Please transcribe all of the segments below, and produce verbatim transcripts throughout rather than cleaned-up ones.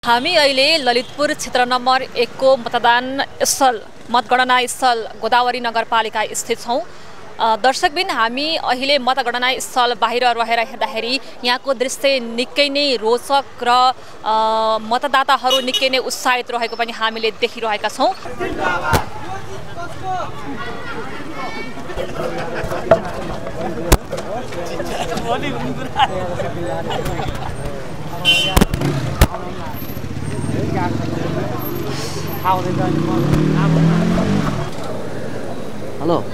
हामी अहिले ललितपुर क्षेत्र नम्बर एक को मतदान स्थल मतगणना स्थल गोदावरी नगरपालिका स्थित छौं। दर्शकबिन हामी अहिले मतगणना स्थल बाहिर रहेर हेर्दाखेरि यहाँको दृश्य निकै नै रोचक र मतदाताहरू निकै नै उत्साहित रहेको पनि हामीले देखिरहेका छौं। हेलो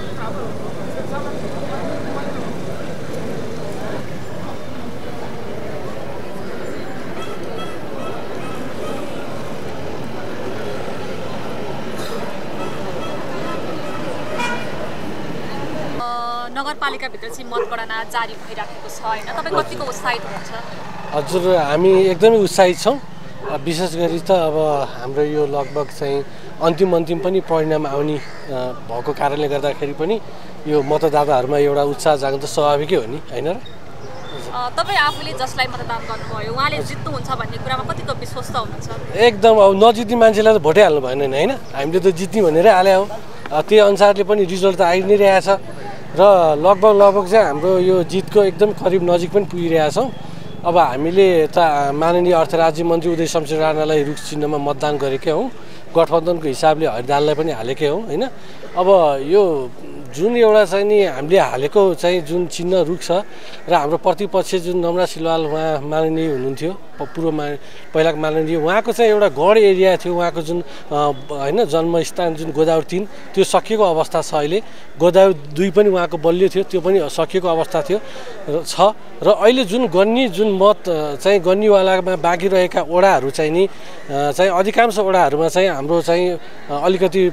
नगरपालिका भित्र चाहिँ मतगणना जारी भइराखेको छ हैन, तपाई कतिको उत्साहित हुनुहुन्छ? हजुर, हामी एकदमै उत्साहित छौं। विशेष गरी त अब हाम्रो यो लगभग चाहिँ अन्तिम अन्तिम पनि परिणाम आउने भएको कारणले गर्दाखेरि पनि यो मतदाताहरुमा एउटा उत्साह जाग्न त स्वाभाविकै हो नि, हैन र? तपाई आफूले जसलाई मतदान गर्नुभयो उहाँले जित्नुहुन्छ भन्ने कुरामा कतिको विश्वस्त हुनुहुन्छ? एकदम। अब नजित्ने मान्छेलाई त भोटै हाल्नु भएन नि, हैन? हामीले त जित्ने भनेरै हाले हो। त्यही अनुसारले पनि रिजल्ट त आइ नै रहेछ र लगभग लगभग चाहिँ हाम्रो यो जितको एकदम करिब नजिक पनि पुगिरहेका छौं। अब हामीले त माननीय अर्थ राज्य मन्त्री उदय शमशेर राणालाई रुख चिन्हमा मतदान गरेकै हौं। गठबन्धनको हिसाबले हरिदाललाई पनि हालेकै हौं, हैन? अब यो जुन एउटा चाहिँ नि हामीले हालेको चाहिँ जुन चिन्ह रुख छ र हाम्रो प्रतिपक्ष जुन नमरा सिलवाल उहाँ माननीय हुनुहुन्थ्यो, पूर्व मा पहिलाको माननीय, उहाँको चाहिँ एउटा गढ एरिया थियो। उहाँको जुन हैन जन्मस्थान जुन गोदावरी तीन त्यो सकिएको अवस्था छ। अहिले गोदावरी दुई पनि उहाँको बलियो थियो, त्यो पनि सकिएको अवस्था थियो छ र अहिले जुन गन्नी जुन मत चाहिँ गन्नीवालामा बाँकी रहेका ओडाहरू चाहिँ नि चाहिँ अधिकांश ओडाहरूमा चाहिँ हाम्रो चाहिँ अलिकति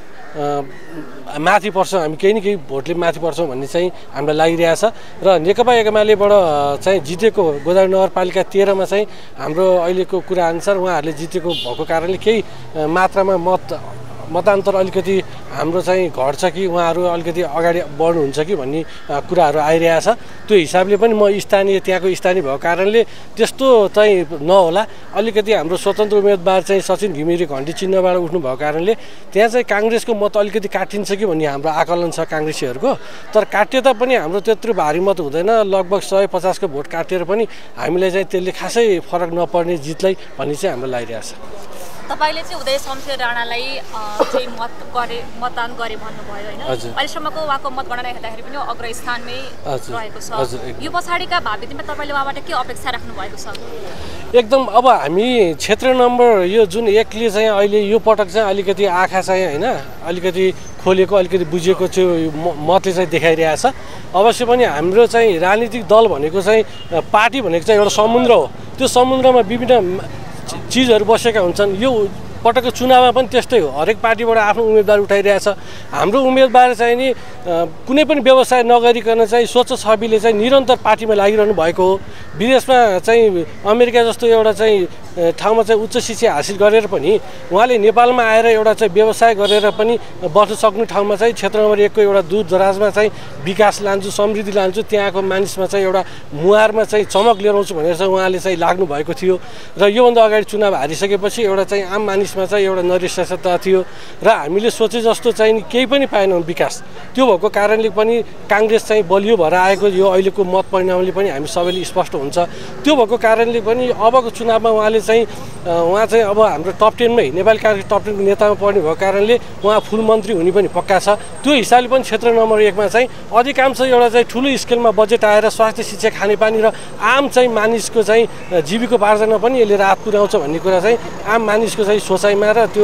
माथि पर्छौं, हामी केही न केही भोटले माथि पर्छौं भन्ने चाहिँ हामीलाई लागिरहेछ र नेकपा एमालेबाट चाहिँ जितेको गोदावरी नगरपालिका तेह्र मा चाहिँ हाम्रो अहिलेको कुरा अनुसार उहाँहरूले जितेको भएको कारणले केही मात्रामा मत मतान्तर अलिकति हाम्रो चाहिँ घट्छ कि उहाँहरू अलिकति अगाडि बढ्नुहुन्छ कि भन्ने कुराहरू आइरहेछ। त्यो हिसाबले पनि म स्थानीय त्यहाँको स्थानीय भएको कारणले त्यस्तो चाहिँ नहोला। अलिकति हाम्रो स्वतन्त्र उम्मेदवार चाहिँ सचिन घिमिरे घण्टी चिन्हबाट उठ्नु भएको कारणले त्यहाँ चाहिँ कांग्रेसको मत अलिकति काटिन्छ कि भन्ने हाम्रो आकलन छ कांग्रेसीहरूको। तर काट्यो तापनि हाम्रो त्यत्रो भारी मत हुँदैन, लगभग सय पचास को भोट काटेर पनि हामीलाई चाहिँ त्यसले खासै फरक नपर्ने जितलाई भन्ने चाहिँ हाम्रो लागिरहेछ। तपाईले चाहिँ उदय शमशेर राणालाई चाहिँ मत गरे मतदान गरे भन्नुभयो हैन? अहिलेसम्मको उहाँको मतगणना हेर्दाखेरि पनि अग्रस्थानमै रहेको छ। यो पछाडीका भावी दिनमा तपाईले उहाँबाट के अपेक्षा राख्नु भएको छ? एकदम। अब हामी क्षेत्र नम्बर यो जुन एकले चाहिँ अहिले यो पटक चाहिँ अलिकति आँखा चाहिँ हैन अलिकति खोलेको अलिकति बुझेको चाहिँ मतले चाहिँ देखाइरहेछ। अवश्य पनि हाम्रो चाहिँ राजनीतिक दल भनेको चाहिँ पार्टी भनेको चाहिँ एउटा समुद्र हो। त्यो समुद्रमा विभिन्न चीजहरु बसेका हुन्छन्। यो पटकको चुनावमा पनि त्यस्तै हो। हरेक पार्टीबाट आफ्नो उम्मेदवार उठाइरहेछ। हाम्रो उम्मेदवार चाहिँ नि कुनै पनि व्यवसाय नगरिकन चाहिँ स्वच्छ छविले चाहिँ निरन्तर पार्टीमा लागिरहनु भएको हो। विदेशमा चाहिँ अमेरिका जस्तो एउटा चाहिँ ठाउँमा चाहिँ उच्च शिक्षा हासिल गरेर पनि उहाँले नेपालमा आएर एउटा चाहिँ व्यवसाय गरेर पनि बस्न सक्ने ठाउँमा चाहिँ क्षेत्र नम्बर एक को एउटा दूर दराजमा चाहिँ विकास लान्छु, समृद्धि लान्छु, त्यहाँको मानिसमा चाहिँ एउटा मुहारमा चाहिँ चमक लिएर आउँछु भनेर चाहिँ उहाँले चाहिँ लाग्नु भएको थियो र योभन्दा अगाडि चुनाव हारिसकेपछि एउटा चाहिँ आम मानिसमा चाहिँ एउटा नैराश्यता थियो र हामीले सोचे जस्तो चाहिँ केही पनि पाएनौँ विकास। त्यो भएको कारणले पनि कांग्रेस चाहिँ बलियो भएर आएको यो अहिलेको मत परिणामले पनि हामी सबैले स्पष्ट हुन्छ। त्यो भएको कारणले पनि अबको चुनावमा उहाँले चाहिँ उहाँ चाहिँ अब हाम्रो टप टेन मै नेपाली कांग्रेस टप टेन को नेतामा पर्ने भएको कारणले उहाँ फुल मन्त्री हुने पनि पक्का छ। त्यो हिसाबले पनि क्षेत्र नम्बर एक मा चाहिँ अधिकांश एउटा चाहिँ ठुलो स्केलमा बजेट आएर स्वास्थ्य, शिक्षा, खानेपानी र आम चाहिँ मानिसको चाहिँ जीविकोपार्जनमा पनि यसले राहत पुर्याउँछ भन्ने कुरा चाहिँ आम मानिसको चाहिँ सोचाइमा र त्यो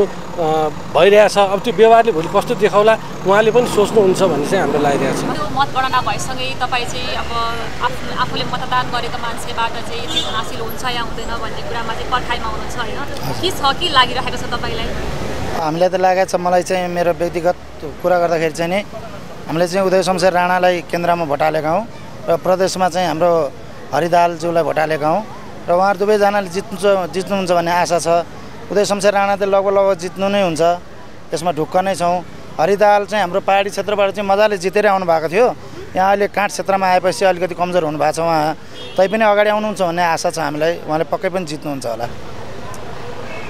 भइरहेछ। अब त्यो व्यवहारले भोलि कस्तो देखाउला उहाँले पनि सोच्नुहुन्छ भन्ने चाहिँ हाम्रो लागिरहेछ। त्यो मतगणना भएसँगै तपाईँ चाहिँ अब आफू आफूले मतदान गरेको मान्छेबाट चाहिँ जित हासिल हुन्छ या हुँदैन भन्ने कुरामा चाहिँ पर्खाइमा हुनुहुन्छ हैन? के छ के लागिरहेको छ तपाईलाई? हामीलाई त लागेको छ, मलाई चाहिँ मेरो व्यक्तिगत कुरा गर्दाखेरि चाहिँ नि हामीले चाहिँ उदय शमशेर राणालाई केन्द्रमा भोट हालेका हौँ र प्रदेशमा चाहिँ हाम्रो हरिदालज्यूलाई भोट हालेका हौँ र उहाँहरू दुवैजनाले जित्नु जित्नुहुन्छ भन्ने आशा छ। उदय शमशेर राणा त लगभग लगभग जित्नु नै हुन्छ, यसमा ढुक्क नै छौँ। हरिदाल चाहिँ हाम्रो पहाडी क्षेत्रबाट चाहिँ मजाले जितेरै आउनु भएको थियो। यहाँ अहिले काठ क्षेत्रमा आएपछि अलिकति कमजोर हुनु भएको छ उहाँ, तैपनि अगाडि आउनुहुन्छ भन्ने आशा छ हामीलाई। उहाँले पक्कै पनि जित्नुहुन्छ होला।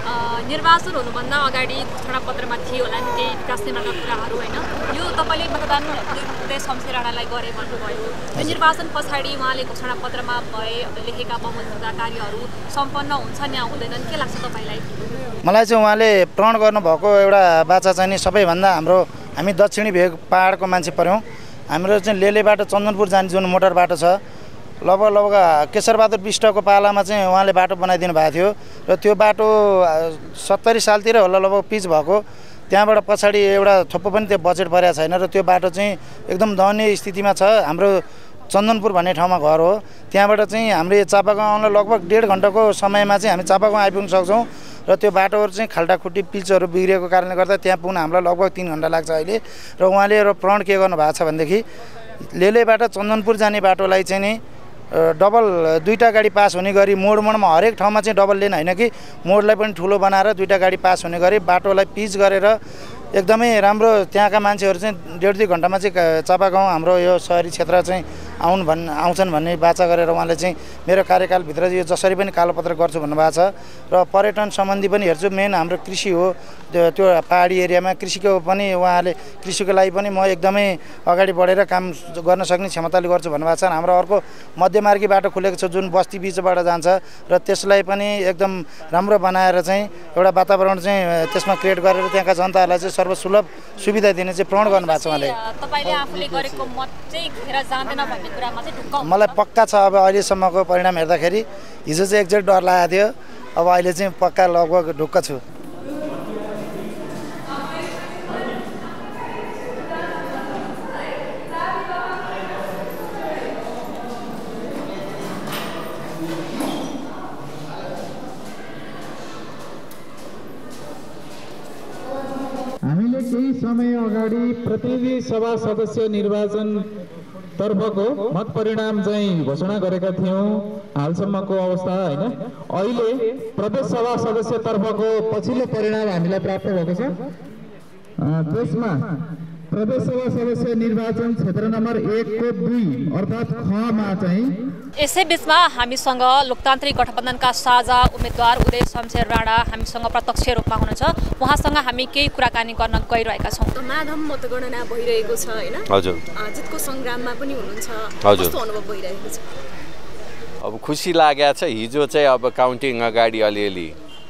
निर्वाचन हुनुभन्दा अगाडि घोषणापत्रमा थियो होला नि केही विकास निर्माणका कुराहरू होइन, यो तपाईँले मतदान उदय शमशेर राणालाई गरे भन्नुभयो, यो निर्वाचन पछाडि उहाँले घोषणापत्रमा भए लेखेका बहुमतका कार्यहरू सम्पन्न हुन्छन् या हुँदैनन्, के लाग्छ तपाईँलाई? मलाई चाहिँ उहाँले प्रण गर्नुभएको एउटा बाचा चाहिँ नि सबैभन्दा हाम्रो हामी दक्षिणी भेग पहाडको मान्छे पऱ्यौँ, हाम्रो चाहिँ लेलेबाट चन्दनपुर जाने जुन मोटर बाटो छ लगभग लगभग केशरबहादुर विष्टको पालामा चाहिँ उहाँले बाटो बनाइदिनु भएको थियो र त्यो बाटो सत्तरी सालतिर होला लगभग पिच भएको, त्यहाँबाट पछाडि एउटा थोप्पो पनि त्यो बजेट परेको छैन र त्यो बाटो चाहिँ एकदम दयनीय स्थितिमा छ। हाम्रो चन्दनपुर भन्ने ठाउँमा घर हो, त्यहाँबाट चाहिँ हाम्रो चापागाउँ आउन लगभग डेढ घन्टाको समयमा चाहिँ हामी चापागाउँ आइपुग्न सक्छौँ र त्यो बाटोहरू चाहिँ खाल्टाखुट्टी पिचहरू बिग्रिएको कारणले गर्दा त्यहाँ पुग्न हामीलाई लगभग तिन घन्टा लाग्छ अहिले। र उहाँले र प्रण के गर्नु भएको छ भनेदेखि लेलेबाट चन्दनपुर जाने बाटोलाई चाहिँ नि डबल दुईवटा गाडी पास हुने गरी मोड मोडमा हरेक ठाउँमा चाहिँ डबल लेन होइन कि मोडलाई पनि ठुलो बनाएर दुईवटा गाडी पास हुने गरी बाटोलाई पिच गरेर एकदमै राम्रो त्यहाँका मान्छेहरू चाहिँ डेढ दुई घन्टामा चाहिँ चापागाउँ हाम्रो यो सहरी क्षेत्र चाहिँ आउनु भन् आउँछन् भन्ने बाचा गरेर उहाँले चाहिँ मेरो कार्यकालभित्र यो जसरी पनि कालोपत्र गर्छु भन्नुभएको छ र पर्यटन सम्बन्धी पनि हेर्छु। मेन हाम्रो कृषि हो, त्यो त्यो पहाडी एरियामा कृषिको पनि उहाँले कृषिको लागि पनि म एकदमै अगाडि बढेर काम गर्न सक्ने क्षमताले गर्छु भन्नुभएको छ। हाम्रो अर्को मध्यमार्गी बाटो खुलेको छ जुन बस्ती बिचबाट जान्छ र त्यसलाई पनि एकदम राम्रो बनाएर चाहिँ एउटा वातावरण चाहिँ त्यसमा क्रिएट गरेर त्यहाँका जनताहरूलाई चाहिँ सर्वसुलभ सुविधा दिने चाहिँ प्रण गर्नुभएको छ उहाँले। तपाईँले आफूले गरेको मत चाहिँ घेर जाँदैन भन्ने कुरामा चाहिँ ढुक्क मलाई पक्का छ। अब अहिलेसम्मको परिणाम हेर्दाखेरि हिजो चाहिँ एकचोटि डर लागेको थियो, अब अहिले चाहिँ पक्का लगभग ढुक्क छु। हामीले केही समय अगाडि प्रतिनिधि सभा सदस्य निर्वाचन तर्फको मत परिणाम चाहिँ घोषणा गरेका थियौँ हालसम्मको अवस्था होइन। अहिले प्रदेश सभा सदस्य तर्फको पछिल्लो परिणाम हामीलाई प्राप्त भएको छ। त्यसमा प्रदेश सभा सदस्य निर्वाचन क्षेत्र नम्बर एकको दुई अर्थात् खमा चाहिँ यसै बिचमा हामीसँग लोकतान्त्रिक गठबन्धनका साझा उम्मेदवार उदय शमशेर राणा हामीसँग प्रत्यक्ष रूपमा हुनुहुन्छ। उहाँसँग हामी केही कुराकानी गर्न गइरहेका छौँ। माधव मतगणना भइरहेको छ होइन? हजुर। जितको सङ्ग्राममा पनि हुनुहुन्छ, हजुर। कस्तो अनुभव भइरहेको छ? अब खुसी लागेको छ। हिजो चाहिँ अब काउन्टिङ अगाडि अलिअलि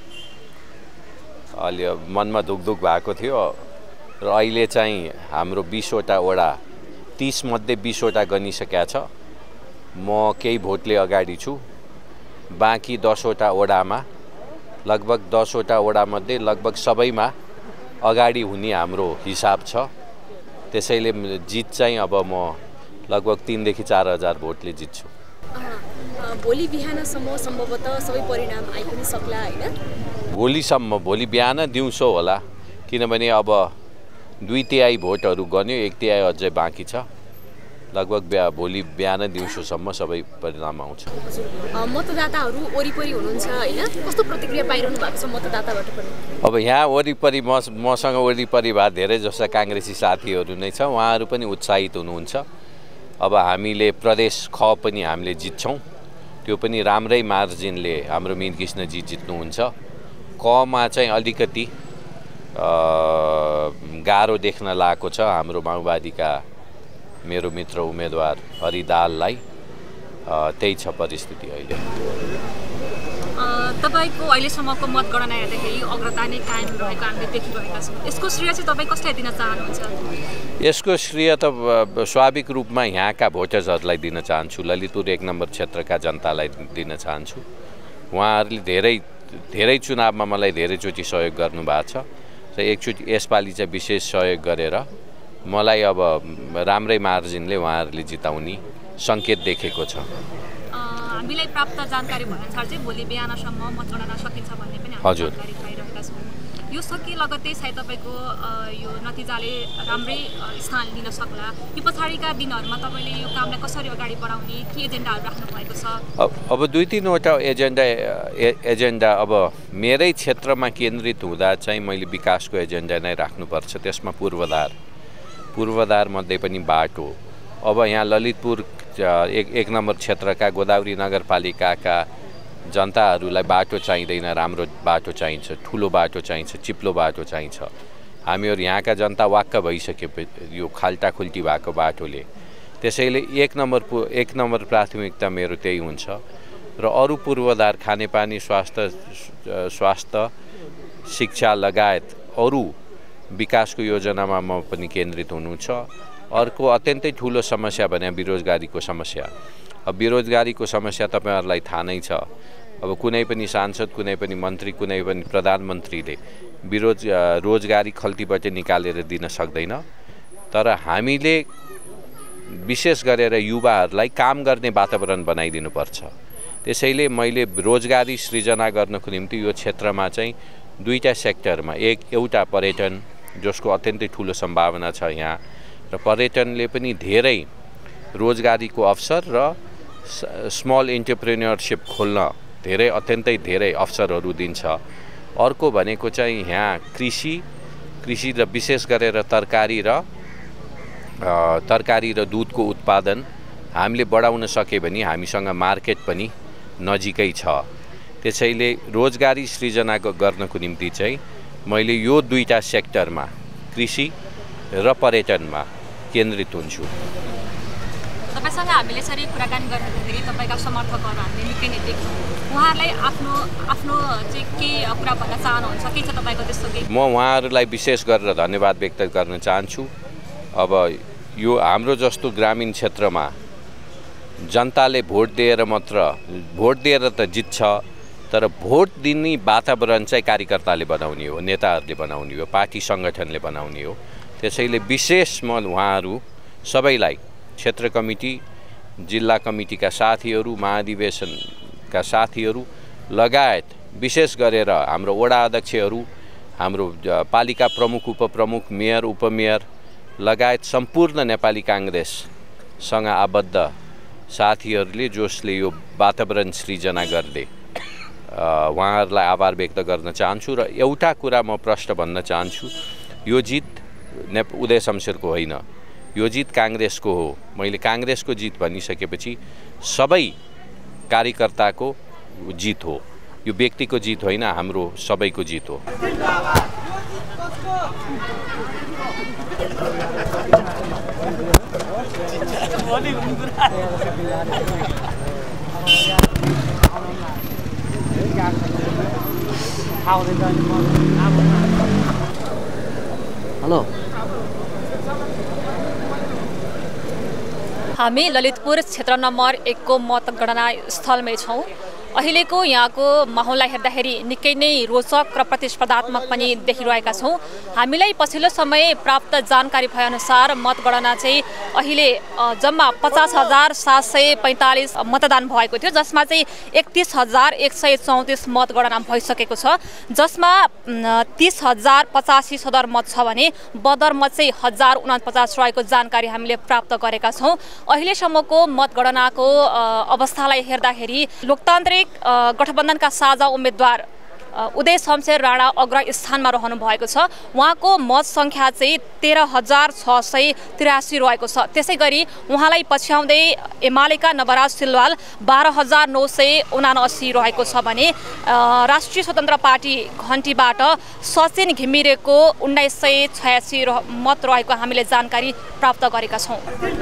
अलि मनमा दुखदुख भएको थियो र अहिले चाहिँ हाम्रो बिसवटा वडा तीसमध्ये बिसवटा गनिसकेका छ। म केही भोटले अगाडि छु, बाँकी दसवटा वडामा लगभग दसवटा वडामध्ये लगभग सबैमा अगाडि हुने हाम्रो हिसाब छ। त्यसैले जित चाहिँ अब म लगभग तीनदेखि चार हजार भोटले जित्छु। भोलि बिहानसम्म सम्भवतः सबै परिणाम आइ पनि सक्ला होइन? भोलिसम्म, भोलि बिहान दिउँसो होला, किनभने अब दुई तिहाई भोटहरू गन्यो, एक तिहाई अझै बाँकी छ। लगभग बिहा भोलि बिहान दिउँसोसम्म सबै परिणाम आउँछ। मतदाताहरू वरिपरि हुनुहुन्छ होइन? कस्तो प्रतिक्रिया पाइरहनु भएको छ मतदाताबाट पनि? अब यहाँ वरिपरि म मसँग वरिपरि भए धेरै जस्ता काङ्ग्रेसी साथीहरू नै छ, उहाँहरू पनि उत्साहित हुनुहुन्छ। अब हामीले प्रदेश ख पनि हामीले जित्छौँ, त्यो पनि राम्रै मार्जिनले हाम्रो मीनकृष्णजी जित्नुहुन्छ। कमा चाहिँ अलिकति गाह्रो देख्न लागेको छ हाम्रो माओवादीका मेरो मित्र उम्मेदवार हरिदाललाई। त्यही छ परिस्थिति अहिले। तपाईँको अहिलेसम्मको मतगणना हेर्दाखेरि अग्रता नै कायम रहेको हामीले देखिरहेका छौँ। यसको श्रेय चाहिँ तपाईँ कसलाई दिन चाहनुहुन्छ? यसको श्रेय त स्वाभाविक रूपमा यहाँका भोटर्सहरूलाई दिन चाहन्छु, ललितपुर एक नम्बर क्षेत्रका जनतालाई दिन चाहन्छु। उहाँहरूले धेरै धेरै चुनावमा मलाई धेरैचोटि सहयोग गर्नुभएको छ र एकचोटि यसपालि चाहिँ विशेष सहयोग गरेर मलाई अब राम्रै मार्जिनले उहाँहरूले जिताउने सङ्केत देखेको छ। हामीलाई प्राप्त जानकारी भएअनुसार चाहिँ भोलि बिहानसम्म मतगणना सकिन्छ भन्ने पनि हामी जानकारी पाइरहेका छौँ। यो सकिए लगत्तै सायद तपाईँको यो नतिजाले राम्रै स्थान लिन सक्ला। यो पछाडिका दिनहरूमा तपाईँले यो कामलाई कसरी अगाडि बढाउने के एजेन्डाहरू राख्नु भएको छ? अब दुई तिनवटा एजेन्डा एजेन्डा अब मेरै क्षेत्रमा केन्द्रित हुँदा चाहिँ मैले विकासको एजेन्डा नै राख्नुपर्छ। त्यसमा पूर्वाधार पूर्वाधार मध्ये पनि बाटो। अब यहाँ ललितपुर एक एक नम्बर क्षेत्रका गोदावरी नगरपालिकाका जनताहरूलाई बाटो चाहिँदैन, राम्रो बाटो चाहिन्छ, ठुलो बाटो चाहिन्छ, चिप्लो बाटो चाहिन्छ। हामीहरू यहाँका जनता वाक्क भइसके यो खाल्टाखुल्टी भएको बाटोले। त्यसैले एक नम्बर एक नम्बर प्राथमिकता मेरो त्यही हुन्छ र अरू पूर्वाधार खानेपानी, स्वास्थ्य स्वास्थ्य शिक्षा लगायत अरू विकासको योजनामा म पनि केन्द्रित हुनु छ। अर्को अत्यन्तै ठुलो समस्या भने बेरोजगारीको समस्या। अब बेरोजगारीको समस्या तपाईहरुलाई थाहा नै छ। अब कुनै पनि सांसद, कुनै पनि मन्त्री, कुनै पनि प्रधानमन्त्रीले बेरोज रोजगारी खल्तीबाट निकालेर दिन सक्दैन। तर हामीले विशेष गरेर युवाहरूलाई काम गर्ने वातावरण बनाइदिनु पर्छ। त्यसैले मैले रोजगारी सृजना गर्नको निम्ति यो क्षेत्रमा चाहिँ दुईटा सेक्टरमा, एक एउटा पर्यटन जसको अत्यन्तै ठुलो सम्भावना छ यहाँ, र पर्यटनले पनि धेरै रोजगारीको अवसर र स्मल एन्टरप्रेन्योरशिप खोल्न धेरै अत्यन्तै धेरै अवसरहरू दिन्छ। अर्को भनेको चाहिँ यहाँ कृषि कृषि र विशेष गरेर तरकारी र तरकारी र दूधको उत्पादन हामीले बढाउन सके भने हामीसँग मार्केट पनि नजिकै छ। त्यसैले रोजगारी सृजना गर्नको निम्ति चाहिँ मैले यो दुईटा सेक्टरमा, कृषि र पर्यटनमा केन्द्रित हुन्छु। तपाईसँग हामीले यसरी कुराकानी गर्दाखेरि तपाईका समर्थकहरू हामीले निकै नै देख्यौँ। उहाँहरूलाई आफ्नो आफ्नो चाहिँ के कुरा भन्न चाहनुहुन्छ? के छ तपाईको त्यस्तो के? म उहाँहरूलाई विशेष गरेर धन्यवाद व्यक्त गर्न चाहन्छु। अब यो हाम्रो जस्तो ग्रामीण क्षेत्रमा जनताले भोट दिएर मात्र भोट दिएर त जित्छ, तर भोट दिने वातावरण चाहिँ कार्यकर्ताले बनाउने हो, नेताहरूले बनाउने हो, पार्टी सङ्गठनले बनाउने हो। त्यसैले विशेष म उहाँहरू सबैलाई, क्षेत्र कमिटी, जिल्ला कमिटीका साथीहरू, महाधिवेशनका साथीहरू लगायत विशेष गरेर हाम्रो वडा अध्यक्षहरू, हाम्रो पालिका प्रमुख, उपप्रमुख, मेयर, उपमेयर लगायत सम्पूर्ण नेपाली काङ्ग्रेससँग आबद्ध साथीहरूले जसले यो वातावरण सृजना गर्ने, उहाँहरूलाई आभार व्यक्त गर्न चाहन्छु। र एउटा कुरा म प्रश्न भन्न चाहन्छु, यो जित नेप उदय शमशेरको होइन, यो जित काङ्ग्रेसको हो। मैले काङ्ग्रेसको जित भनिसकेपछि सबै कार्यकर्ताको जित हो, यो व्यक्तिको जित होइन, हाम्रो सबैको जित हो। हेलो, हामी ललितपुर क्षेत्र नम्बर एक को मतगणना स्थलमै छौँ। अहिलेको यहाँको माहौललाई हेर्दाखेरि निकै नै रोचक र प्रतिस्पर्धात्मक पनि देखिरहेका छौँ। हामीलाई पछिल्लो समय प्राप्त जानकारी भएअनुसार मतगणना चाहिँ अहिले जम्मा पचास हजार सात सय पैँतालिस मतदान भएको थियो, जसमा चाहिँ एकतिस हजार एक सय चौतिस मतगणना भइसकेको छ, जसमा तिस हजार पचासी सदर मत छ भने बदर मत चाहिँ हजार उनापचास रहेको जानकारी हामीले प्राप्त गरेका छौँ। अहिलेसम्मको मतगणनाको अवस्थालाई हेर्दाखेरि लोकतान्त्रिक गठबन्धनका साझा उम्मेदवार उदय शमशेर राणा अग्र स्थानमा रहनु भएको छ। उहाँको मत सङ्ख्या चाहिँ तेह्र हजार छ सय त्रियासी रहेको छ। त्यसै गरी उहाँलाई पछ्याउँदै एमालेका नवराज सिलवाल बाह्र हजार नौ सय उनासी रहेको छ भने राष्ट्रिय स्वतन्त्र पार्टी घन्टीबाट सचिन घिमिरेको उन्नाइस सय छयासी मत रहेको हामीले जानकारी प्राप्त गरेका छौँ।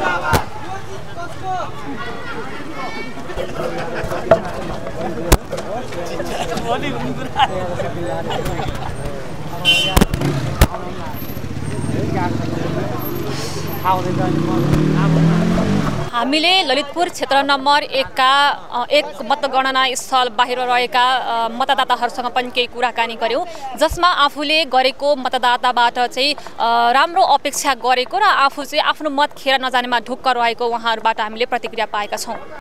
हामीले ललितपुर क्षेत्र नम्बर एक का एक मतगणना स्थल बाहिर रहेका मतदाताहरूसँग पनि केही कुराकानी गर्यौँ, जसमा आफूले गरेको मतदाताबाट चाहिँ राम्रो अपेक्षा गरेको र आफू चाहिँ आफ्नो मत खेर नजानेमा ढुक्क रहेको उहाँहरूबाट हामीले प्रतिक्रिया पाएका छौँ।